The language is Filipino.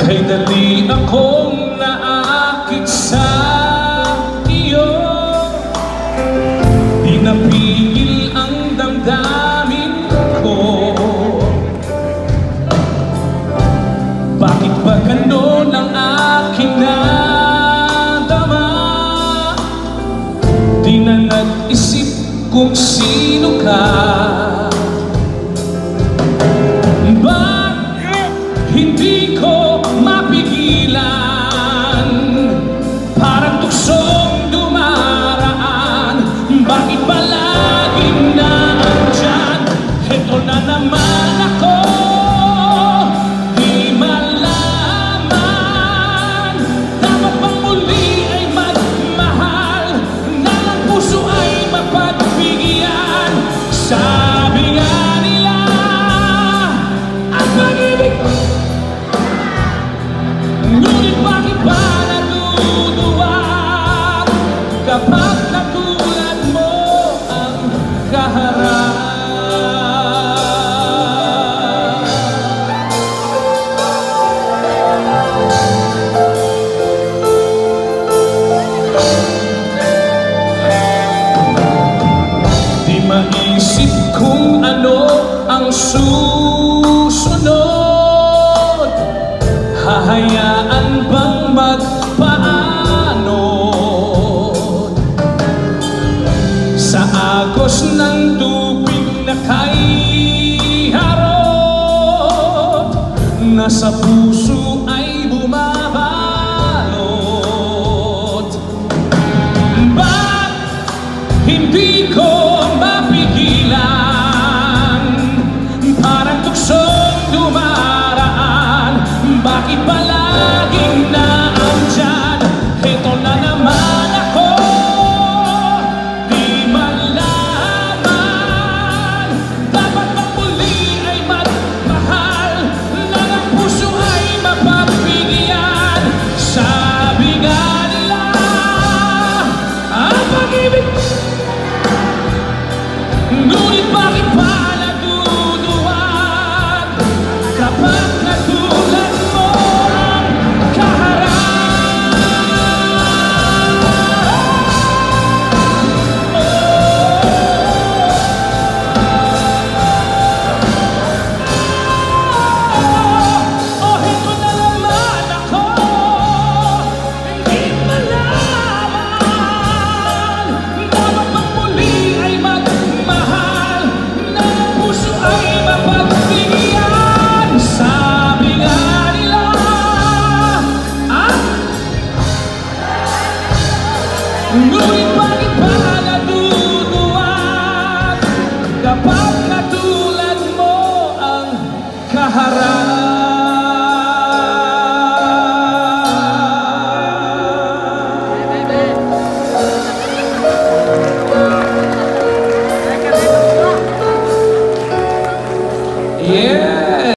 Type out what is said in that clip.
Kay dali akong naakit sa iyo, di napigil ang damdamin ko. Bakit ba ganon ang aking nadama? Di na nag-isip kung sino ka. Bakit hindi ko mapigilan? Parang tuksong dumaraan. Bakit ba laging naandyan? Heto na naman ako, di malaman. Dapat bang muli ay magmahal, na ang puso ay mapagbigyan? Sabi nga nila, ang pag-ibig, ngunit bakit ba natutuwag kapag natulad mo ang kaharap? Di maisip kung ano ang susunod. Hahayaan bang magpaanod sa agos ng tubig na kay harot, na sa puso ay bumabalot? Ba't hindi ko mapigilan? Parang tuksong dumaraan. Bakit ba laging naandyan? Heto na naman ako, di malaman. Dapat bang muli ay magmahal, na ang puso ay mapagbigyan? Sabi nga nila, ang pag-ibig, ngunit bakit ba natutuwag kapag natulad mo ang kaharap? Oh, heto na naman ako, hindi malaman. Dapat bang muli ay magmahal, na ang puso ay mapagbigyan? Sabi nga nila, ngunit bakit ba